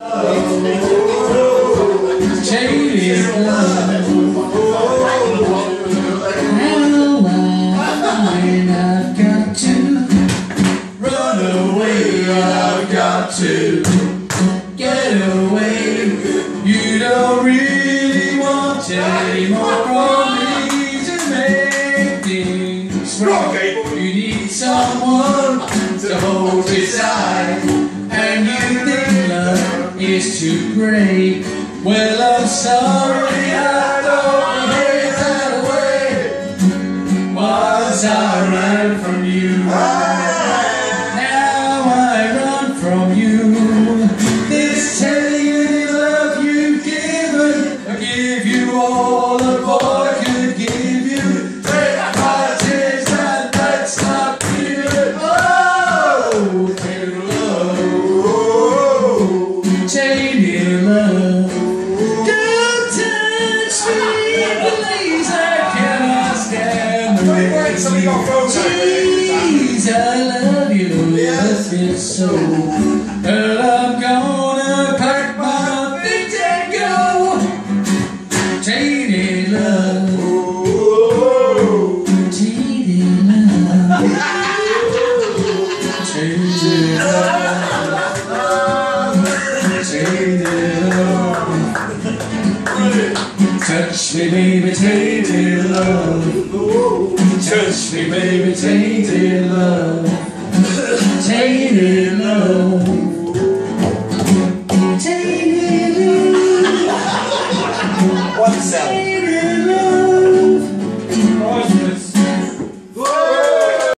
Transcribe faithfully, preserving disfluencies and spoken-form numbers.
Tainted love. I've got to run away. I've got to get away. You don't really want any more from me to make things right. You need someone to hold beside, and you think love is too great. Well, I'm sorry I don't behave that way. Once I ran from you, now I run from you. This tainted love you've given, I give you all a boy could give you. Take my tears and let's not feel it. Oh, tainted love, tainted love. Don't touch me, please, I cannot stand the rain. Please, I love you, yes, it's so. But I'm gonna pack my things and go. Tainted love, tainted love, tainted love, tainted love. Touch me, baby, tainted love. Touch me, baby, tainted love.